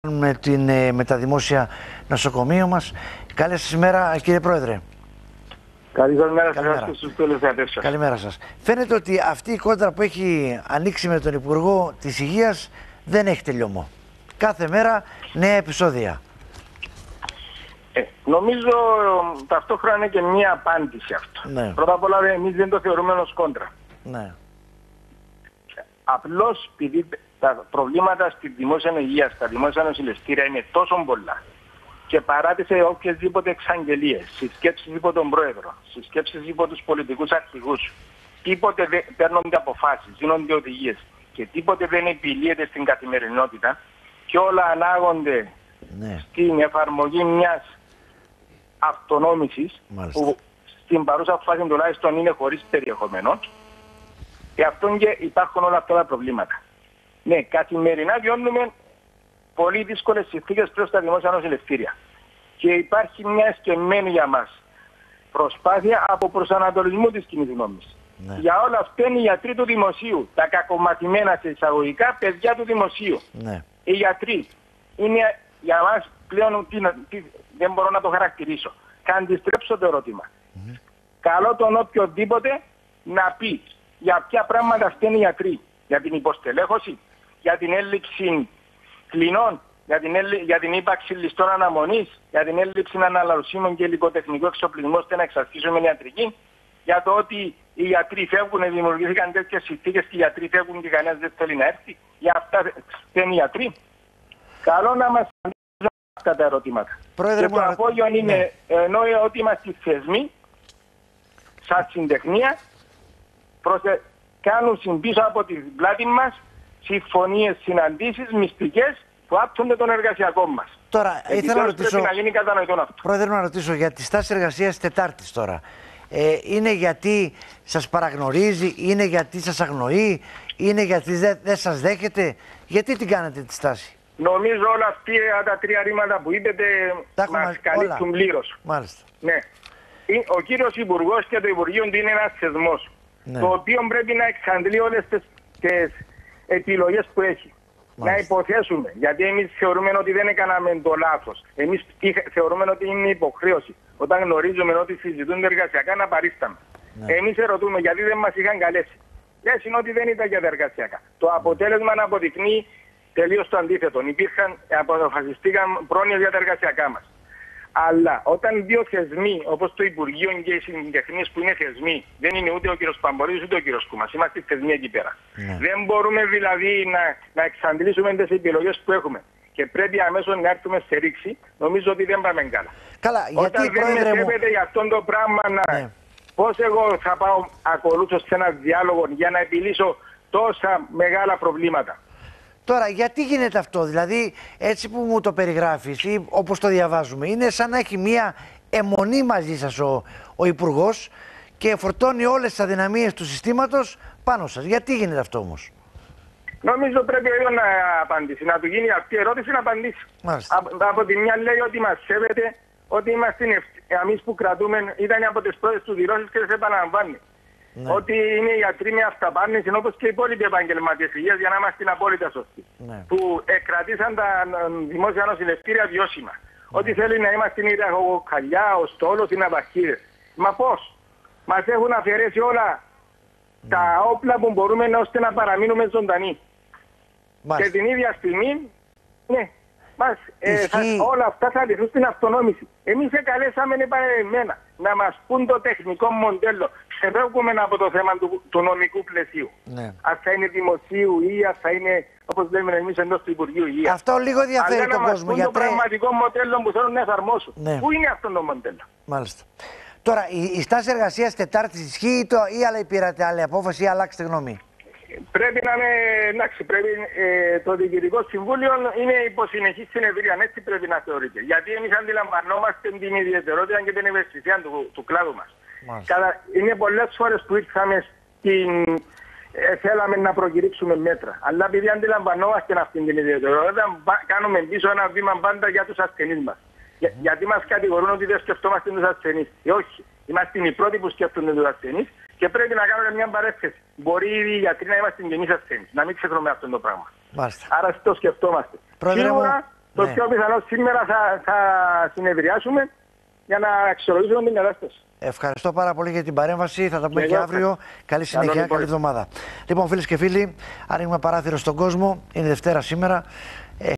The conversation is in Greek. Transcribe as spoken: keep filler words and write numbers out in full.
Με, την, με τα δημόσια νοσοκομεία μας. Καλή σας ημέρα, κύριε Πρόεδρε. Καλημέρα σας στους τηλεθεατές σας. Καλημέρα σας. Φαίνεται ότι αυτή η κόντρα που έχει ανοίξει με τον Υπουργό της Υγείας δεν έχει τελειωμό. Κάθε μέρα νέα επεισόδια. Ε, νομίζω ταυτόχρονα είναι και μία απάντηση αυτό. Ναι. Πρώτα απ' όλα εμείς δεν το θεωρούμε ως κόντρα. Ναι. Απλώς επειδή τα προβλήματα στη δημόσια υγεία, στα δημόσια νοσηλευτήρια είναι τόσο πολλά και παράτησε οποιασδήποτε εξαγγελίες, συσκέψεις υπό τον Πρόεδρο, συσκέψεις υπό τους πολιτικούς αρχηγούς, τίποτε δεν παίρνονται αποφάσεις, δίνονται οδηγίες και τίποτε δεν επιλύεται στην καθημερινότητα και όλα ανάγονται Ναι. στην εφαρμογή μιας αυτονόμησης που στην παρούσα φάση τουλάχιστον είναι χωρίς περιεχομένο. Και αυτόν και υπάρχουν όλα αυτά τα προβλήματα. Ναι, καθημερινά βιώνουμε πολύ δύσκολες συνθήκες προς τα δημόσια νοσηλευτήρια. Και υπάρχει μια εσκεμμένη για μας προσπάθεια από προσανατολισμού της κοινής γνώμης. Ναι. Για όλα αυτά είναι οι γιατροί του δημοσίου, τα κακομαθημένα σε εισαγωγικά παιδιά του δημοσίου. Ναι. Οι γιατροί είναι για μας πλέον, τι, τι, δεν μπορώ να το χαρακτηρίσω. Θα αντιστρέψω το ερώτημα. Mm-hmm. Καλό τον οποιοδήποτε να πει για ποια πράγματα φταίνουν οι γιατροί. Για την υποστελέχωση, για την έλλειψη κλινών, για την, έλλει... για την ύπαρξη ληστών αναμονής, για την έλλειψη αναλωσίμων και υλικοτεχνικού εξοπλισμού ώστε να εξασφαλίσουμε ιατρική, για το ότι οι γιατροί φεύγουν, δημιουργήθηκαν τέτοιες συνθήκες και οι γιατροί φεύγουν και κανένας δεν θέλει να έρθει. Για αυτά φταίνουν οι γιατροί. Καλό να μας απαντήσουν αυτά τα ερωτήματα. Πρόεδρε, και το απόγειο ναι. είναι ενώ ότι είμαστε θεσμοί, σαν συντεχνία, προσε... κάνουν πίσω από την πλάτη μας συμφωνίες, συναντήσεις, μυστικές που άπτονται των εργασιακών μας. Τώρα, ήθελα να ρωτήσω, πρέπει να γίνει κατανοητό αυτό. Πρόεδρε, να ρωτήσω για τη στάση εργασίας Τετάρτης τώρα. Ε, είναι γιατί σας παραγνωρίζει, είναι γιατί σας αγνοεί, είναι γιατί δεν δε σας δέχεται, γιατί την κάνετε τη στάση? Νομίζω όλα αυτά τα τρία ρήματα που είπετε μας καλύπτουν πλήρως. Μάλιστα. Ναι. Ο κύριος Υπουργός και το Υπουργείο του είναι ένας θεσμός, ναι. το οποίο πρέπει να εξαντλεί όλες τις, τις επιλογές που έχει. Μάλιστα. Να υποθέσουμε, γιατί εμείς θεωρούμε ότι δεν έκαναμε το λάθος. Εμείς θεωρούμε ότι είναι υποχρέωση. Όταν γνωρίζουμε ότι συζητούν εργασιακά να παρίσταμε. Ναι. Εμείς ερωτούμε γιατί δεν μας είχαν καλέσει. Λες είναι ότι δεν ήταν για τα εργασιακά. Το αποτέλεσμα να αποδεικνύει τελείως το αντίθετο. Υπήρχαν, αποφασιστήκαν πρόνοιες για τα εργασιακά μας. Αλλά όταν δύο θεσμοί, όπως το Υπουργείο και οι συντεχνίες που είναι θεσμοί, δεν είναι ούτε ο κ. Παμπορίδης ούτε ο κ. Κούμας, είμαστε θεσμοί εκεί πέρα. Ναι. Δεν μπορούμε δηλαδή να, να εξαντλήσουμε τις επιλογές που έχουμε. Και πρέπει αμέσως να έρθουμε σε ρήξη. Νομίζω ότι δεν πάμε καλά. Καλά, όταν γιατί, δεν με σέβεται για αυτό το πράγμα, να... ναι. πώς εγώ θα πάω ακολούθω σε ένα διάλογο για να επιλύσω τόσα μεγάλα προβλήματα. Τώρα, γιατί γίνεται αυτό, δηλαδή έτσι που μου το περιγράφεις ή όπως το διαβάζουμε, είναι σαν να έχει μία αιμονή μαζί σας ο, ο Υπουργός και φορτώνει όλες τις αδυναμίες του συστήματος πάνω σας. Γιατί γίνεται αυτό όμως? Νομίζω πρέπει ο ίδιος να απαντήσει, να του γίνει αυτή η ερώτηση να απαντήσει. Από, από τη μια λέει ότι μας σέβεται, ότι είμαστε εμείς που κρατούμε, ήταν από τις πρώτες του δηλώσεις και δεν επαναλαμβάνει. Ναι. Ότι είναι γιατροί με αυταπάρνηση όπως και οι υπόλοιποι επαγγελματίες υγείας για να είμαστε απόλυτα σωστοί. Ναι. Που εκκρατήσαν τα δημόσια νοσηλευτήρια βιώσιμα. Ναι. Ότι θέλει να είμαστε η ραχοκοκαλιά, ο στόλος, οι ναυαρχίδες. Μα πώς? Μας έχουν αφαιρέσει όλα ναι. τα όπλα που μπορούμε να, ώστε να παραμείνουμε ζωντανοί. Μάλιστα. Και την ίδια στιγμή, ναι, μας, ε, θα, όλα αυτά θα λυθούν στην αυτονόμηση. Εμείς εκαλέσαμε επανειλημμένα να μας πούν το τεχνικό μοντέλο. Ξεφεύγουμε από το θέμα του, του νομικού πλαισίου. Ναι. Αν θα είναι δημοσίου ή αν θα είναι, όπως λέμε εμείς, εντός του Υπουργείου Υγείας. Αυτό λίγο διαφέρει τον κόσμο. Αλλά να μας πούν το πραγματικό μοντέλο που θέλουν να εφαρμόσουν. Ναι. Πού είναι αυτό το μοντέλο? Μάλιστα. Τώρα, η, η στάση εργασίας Τετάρτης ισχύει το, ή άλλα πήρατε άλλη απόφαση ή αλλάξετε γνώμη? Πρέπει να είναι, εντάξει, πρέπει, ε, το Διοικητικό Συμβούλιο είναι υποσυνεχή συνεδρία, έτσι πρέπει να θεωρείται. Γιατί εμείς αντιλαμβανόμαστε την ιδιαιτερότητα και την ευαισθησία του, του κλάδου μας. Κατα... Είναι πολλές φορές που ήρθαμε στην... ε, θέλαμε να προκηρύξουμε μέτρα. Αλλά επειδή αντιλαμβανόμαστε αυτή την ιδιαιτερότητα, κάνουμε πίσω ένα βήμα πάντα για τους ασθενείς μας. Για, mm. Γιατί μας κατηγορούν ότι δεν σκεφτόμαστε τους ασθενείς. Ε, όχι. Είμαστε οι πρώτοι που σκέφτονται τους ασθενείς και πρέπει να κάνουμε μια παρέθεση. Μπορεί οι γιατροί να είμαστε και εμείς ασθενείς. Να μην ξεχνούμε αυτό το πράγμα. Μάλιστα. Άρα το σκεφτόμαστε. Πρόεδρε Σίγουρα μου... Το ναι. πιο πιθανό σήμερα θα, θα συνεδριάσουμε για να αξιολογήσουμε την κατάσταση. Ευχαριστώ πάρα πολύ για την παρέμβαση. Θα τα πούμε και αύριο. Καλή συνέχεια, καλή εβδομάδα. Λοιπόν, φίλες και φίλοι, ανοίγουμε παράθυρο στον κόσμο. Είναι Δευτέρα σήμερα.